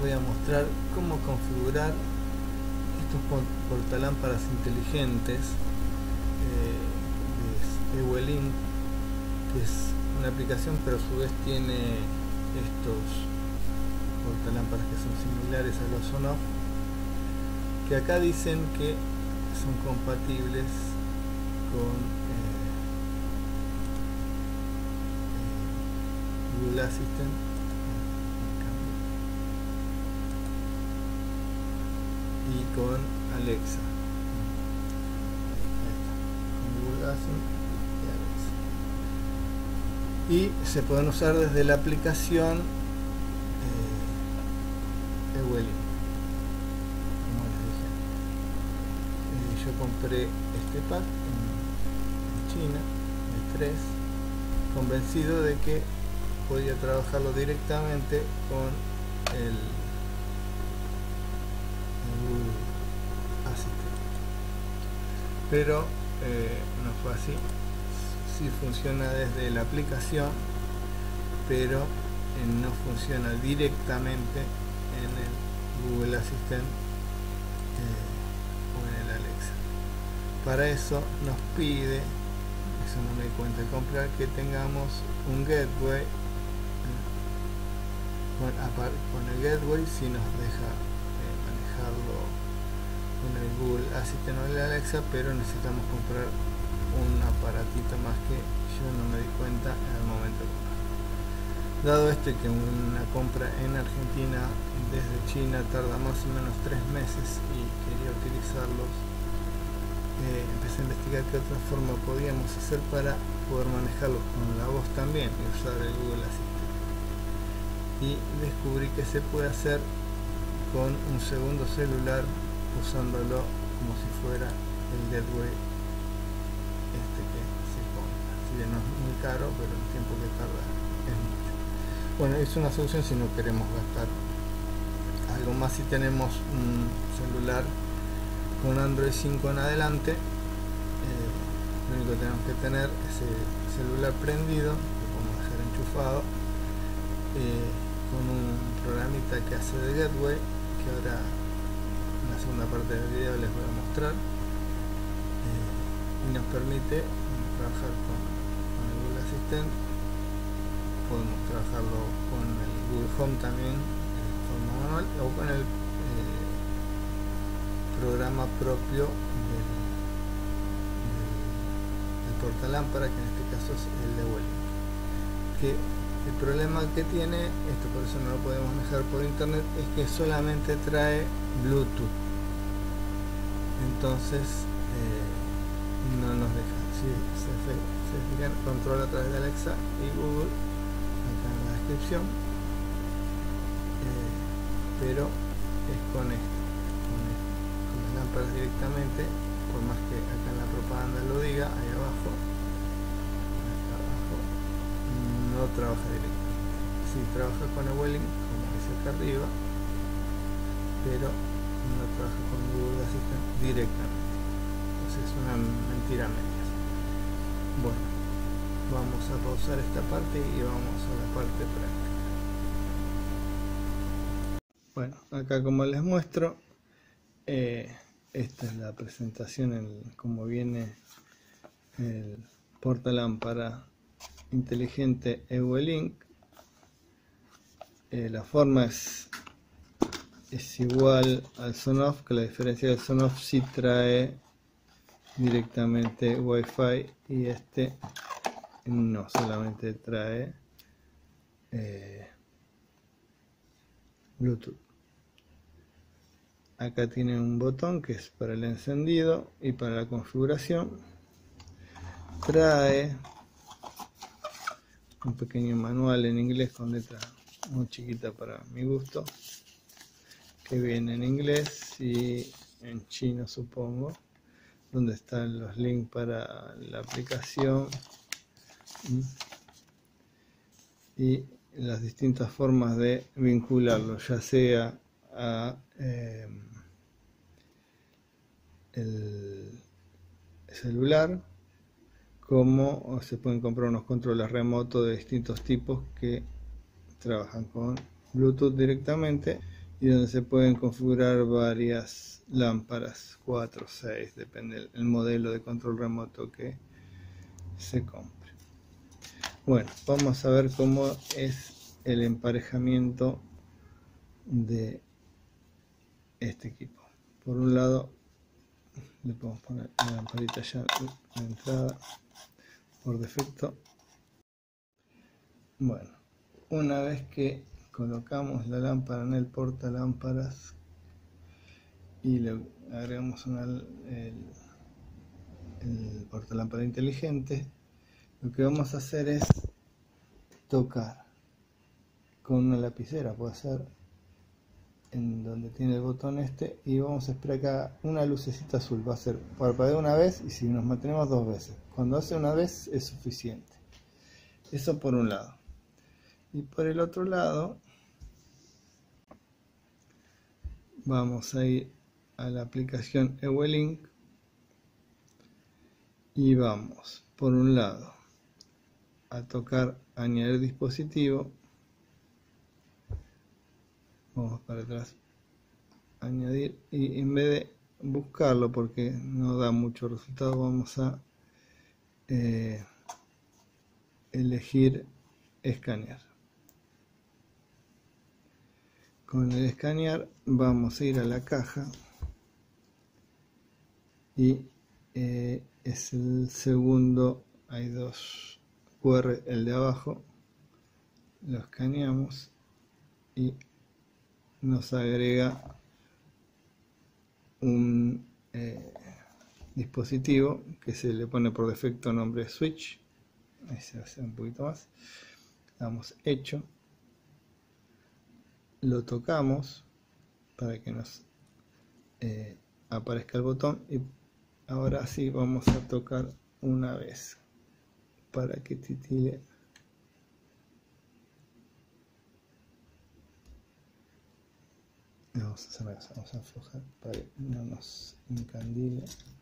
voy a mostrar cómo configurar estos portalámparas inteligentes de Ewelink, que es una aplicación pero a su vez tiene estos portalámparas que son similares a los on-off, que acá dicen que son compatibles con Google Assistant y con Alexa. Con Google Assistant y Alexa. Y se pueden usar desde la aplicación Ewelink. Yo compré este pack en China, de 3, convencido de que podía trabajarlo directamente con el Google Assistant, pero no fue así. Sí funciona desde la aplicación, pero no funciona directamente en el Google Assistant o en el Alexa. Para eso nos pide, eso no me di cuenta de comprar, que tengamos un gateway. Con el gateway sí nos deja manejarlo con el Google Assistant o el Alexa, pero necesitamos comprar un aparatito más que yo no me di cuenta en el momento de comprar. Dado esto que una compra en Argentina desde China tarda más o menos 3 meses y quería utilizarlos, empecé a investigar qué otra forma podíamos hacer para poder manejarlos con la voz también y usar el Google Assistant. Y descubrí que se puede hacer con un segundo celular usándolo como si fuera el gateway que se compra. Si bien no es muy caro, pero el tiempo que tarda es mucho. Bueno, es una solución si no queremos gastar algo más. Si tenemos un celular con Android 5 en adelante, lo único que tenemos que tener es el celular prendido, lo podemos dejar enchufado, con un programita que hace de gateway, que ahora en la segunda parte del video les voy a mostrar, y nos permite trabajar con el Google Assistant. Podemos trabajarlo con el Google Home también de forma manual, o con el programa propio del portalámpara, que en este caso es el de Ewelink. Que el problema que tiene esto, por eso no lo podemos manejar por internet, es que solamente trae Bluetooth. Entonces no nos deja. Si se fijan, controla a través de Alexa y Google, acá en la descripción, pero es con esto, con las lámparas directamente, por más que acá en la propaganda lo diga, ahí abajo, no trabaja directamente. Sí, trabaja con Ewelink, como dice acá arriba, pero no trabaja con Google Assistant directamente. Entonces es una mentira media. Bueno, vamos a pausar esta parte y vamos a la parte práctica. Bueno, acá como les muestro, esta es la presentación, como viene el portalámpara inteligente Ewelink. La forma es igual al Sonoff, que la diferencia del Sonoff sí trae directamente Wi-Fi y este no, solamente trae Bluetooth. Acá tiene un botón que es para el encendido y para la configuración. Trae un pequeño manual en inglés con letra muy chiquita para mi gusto, que viene en inglés y en chino, supongo, donde están los links para la aplicación y las distintas formas de vincularlo, ya sea a el celular, como se pueden comprar unos controles remotos de distintos tipos que trabajan con Bluetooth directamente y donde se pueden configurar varias lámparas, 4 o 6, depende del modelo de control remoto que se compre. Bueno, vamos a ver cómo es el emparejamiento de este equipo. Por un lado, le podemos poner la lamparita ya en la entrada por defecto. Bueno, una vez que colocamos la lámpara en el portalámparas y le agregamos el portalámpara inteligente, lo que vamos a hacer es tocar con una lapicera, puede ser en donde tiene el botón este, y vamos a esperar que haga una lucecita azul. Va a ser parpadea una vez, y si nos mantenemos 2 veces, cuando hace una vez es suficiente. Eso por un lado. Y por el otro lado vamos a ir a la aplicación Ewelink y vamos por un lado a tocar añadir dispositivo. Vamos para atrás, añadir, y en vez de buscarlo porque no da mucho resultado, vamos a elegir escanear. Con el escanear vamos a ir a la caja y es el segundo, hay 2 QR, el de abajo lo escaneamos y nos agrega un dispositivo que se le pone por defecto nombre Switch. Ahí se hace un poquito más, damos hecho, lo tocamos para que nos aparezca el botón, y ahora sí vamos a tocar una vez para que titile. Vamos a cerrar, vamos a aflojar para que no nos encandile.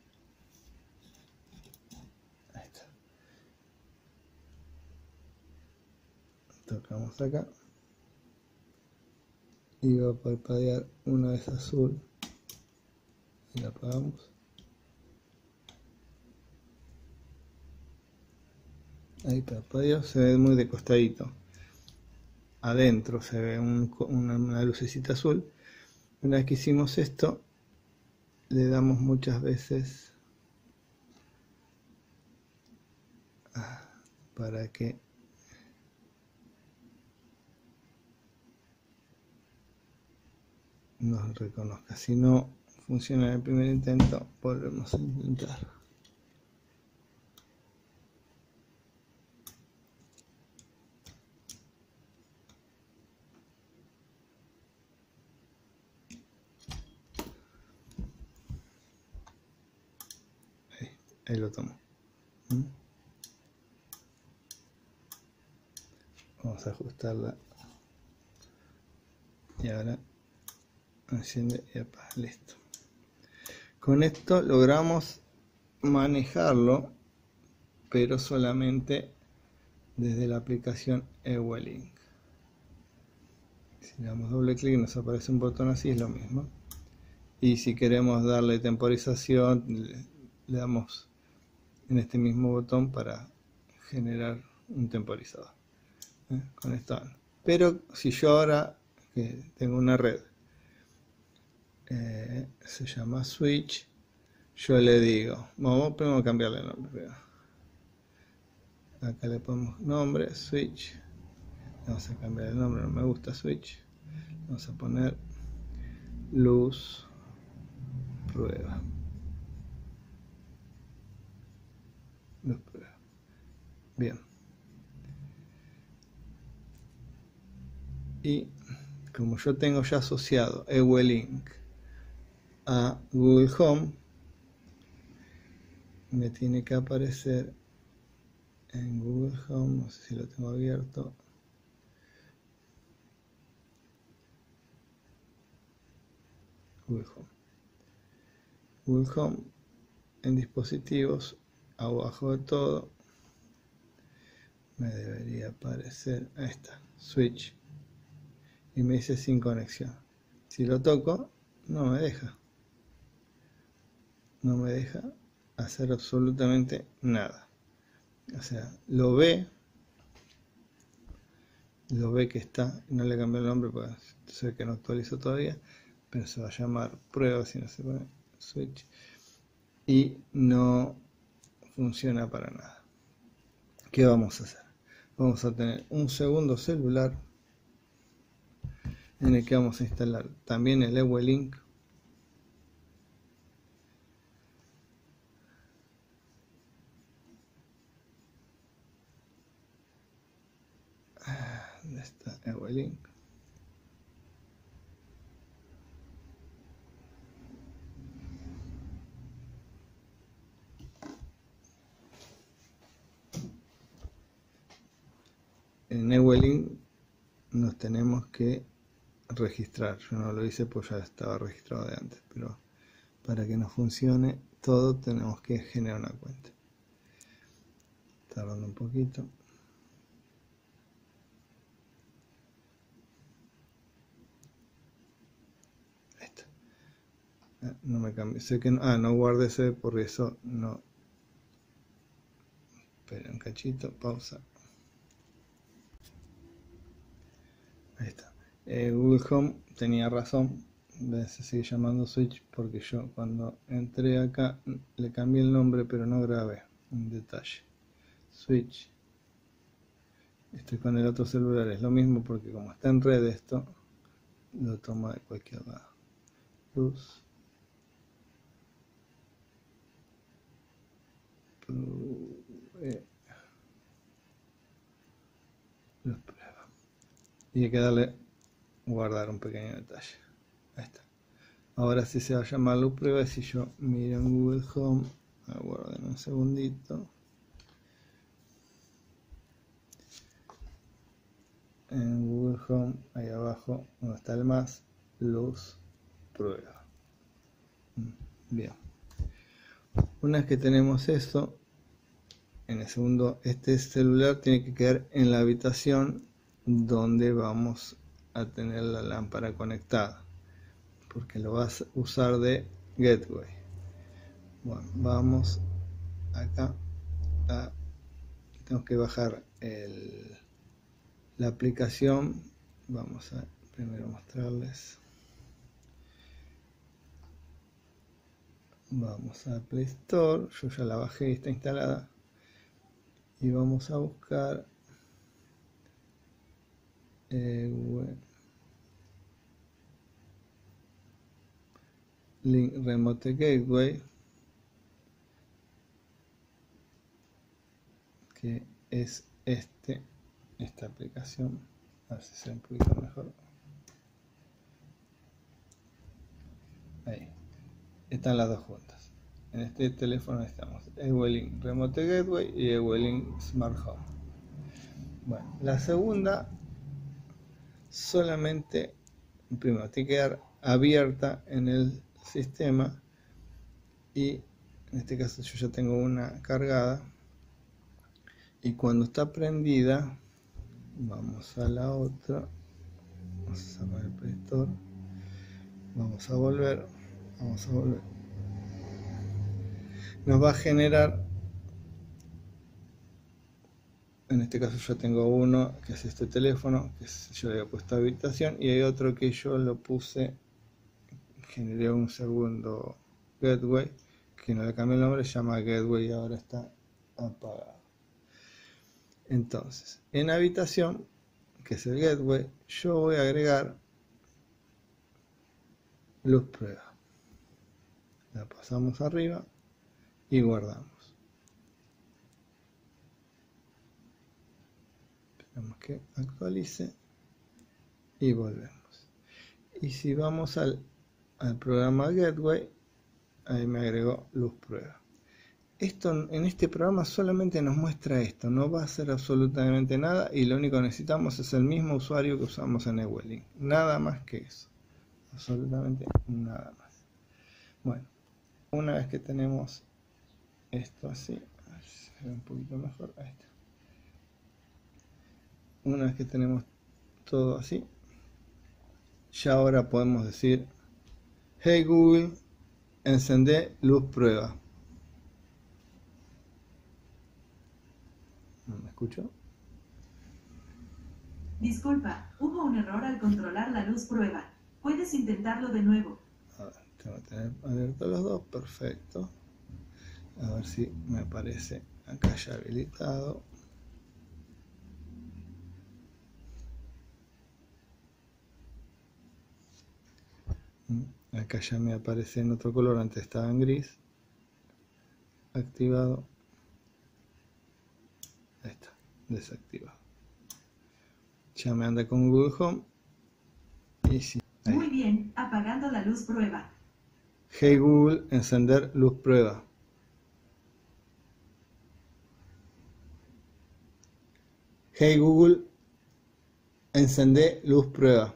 Ahí está. Tocamos acá y va a parpadear una vez azul y la apagamos. Ahí parpadeó, se ve muy de costadito. Adentro se ve una lucecita azul. Una vez que hicimos esto, le damos muchas veces para que nos reconozca. Si no funciona en el primer intento, volvemos a intentar. Ahí lo tomo. Vamos a ajustarla. Y ahora enciende y apaga. Listo. Con esto logramos manejarlo, pero solamente desde la aplicación Ewelink. Si le damos doble clic nos aparece un botón así, es lo mismo. Y si queremos darle temporización, le damos en este mismo botón para generar un temporizador. Con esto. Pero si yo ahora que tengo una red, se llama Switch, yo le digo, vamos primero a cambiarle el nombre. Acá le ponemos nombre, Switch. Vamos a cambiar el nombre, no me gusta Switch. Vamos a poner luz prueba. Luz prueba. Bien. Y como yo tengo ya asociado Ewelink a Google Home, me tiene que aparecer en Google Home, no sé si lo tengo abierto. Google Home. Google Home en dispositivos, abajo de todo, me debería aparecer, ahí está, Switch, y me dice sin conexión. Si lo toco, no me deja. No me deja hacer absolutamente nada. O sea, lo ve que está, no le cambió el nombre porque sé que no actualizó todavía, pero se va a llamar prueba si no se pone switch, y no funciona para nada. ¿Qué vamos a hacer? Vamos a tener un segundo celular en el que vamos a instalar también el EWE-Link. ¿Dónde está EWE-Link? En EWE-Link nos tenemos que registrar. Yo no lo hice pues ya estaba registrado de antes, pero para que nos funcione todo tenemos que generar una cuenta. Tardando un poquito. Esto. No me cambié. Sé que no guardé ese, por eso no. Espera un cachito, pausa. Ahí está. Google Home tenía razón. Se sigue llamando Switch porque yo cuando entré acá le cambié el nombre, pero no grabé un detalle. Switch. Estoy con el otro celular, es lo mismo porque como está en red esto, lo toma de cualquier lado. Luz. Luz prueba. Y hay que darle guardar un pequeño detalle. Ahí está. Ahora sí se va a llamar luz prueba. Si yo miro en Google Home, aguarden un segundito. En Google Home, ahí abajo, donde está el más, luz prueba. Bien. Una vez que tenemos eso, en el segundo, este celular tiene que quedar en la habitación donde vamos a tener la lámpara conectada, porque lo vas a usar de gateway. Bueno, vamos acá tengo que bajar la aplicación. Vamos a primero mostrarles. Vamos a Play Store, yo ya la bajé, está instalada, y vamos a buscar Link Remote Gateway, que es esta aplicación. A ver si se ve un poquito mejor. Ahí están las dos juntas. En este teléfono estamos EWE-Link Remote Gateway y EWE-Link Smart Home. Bueno, la segunda solamente, primero, tiene que quedar abierta en el sistema, y en este caso yo ya tengo una cargada, y cuando está prendida vamos a la otra, vamos a cerrar el Play Store, vamos a volver, nos va a generar, en este caso yo tengo uno que es este teléfono, que yo le había puesto habitación, y hay otro que yo lo puse, generé un segundo gateway, que no le cambié el nombre, se llama gateway y ahora está apagado. Entonces, en habitación, que es el gateway, yo voy a agregar luz prueba. La pasamos arriba y guardamos. Esperamos que actualice y volvemos. Y si vamos al programa gateway, ahí me agregó luz prueba. Esto, en este programa solamente nos muestra esto, no va a hacer absolutamente nada, y lo único que necesitamos es el mismo usuario que usamos en EWE-Link, nada más que eso, absolutamente nada más. Bueno, una vez que tenemos esto así, a ver si se ve un poquito mejor, ahí está. Una vez que tenemos todo así, ya ahora podemos decir: hey Google, encendé luz prueba. ¿No me escucho? Disculpa, hubo un error al controlar la luz prueba. Puedes intentarlo de nuevo. A ver, tengo que tener abiertos los dos, perfecto. A ver si me aparece acá ya habilitado. Acá ya me aparece en otro color, antes estaba en gris. Activado. Ahí está, desactivado. Ya me anda con Google Home. Y sí, ahí. Muy bien, apagando la luz prueba. Hey Google, encender luz prueba. Hey Google, encendé luz prueba.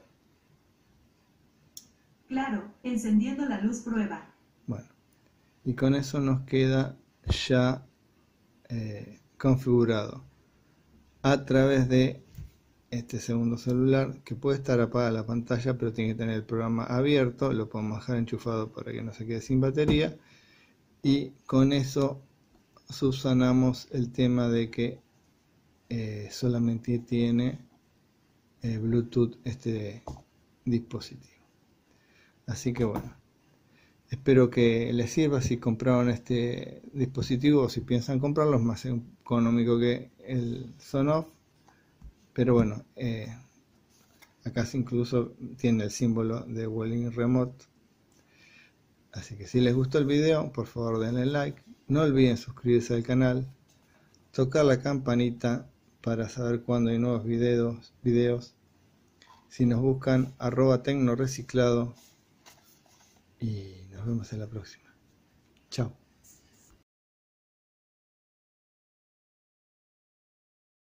Claro, encendiendo la luz prueba. Bueno, y con eso nos queda ya configurado a través de este segundo celular, que puede estar apagada la pantalla, pero tiene que tener el programa abierto. Lo podemos dejar enchufado para que no se quede sin batería, y con eso subsanamos el tema de que solamente tiene Bluetooth este dispositivo. Así que bueno, espero que les sirva si compraron este dispositivo, o si piensan comprarlo. Es más económico que el Sonoff, pero bueno, acá incluso tiene el símbolo de Welling Remote. Así que si les gustó el video, por favor denle like, no olviden suscribirse al canal, tocar la campanita para saber cuando hay nuevos videos. Si nos buscan @tecnoreciclado, y nos vemos en la próxima. Chao.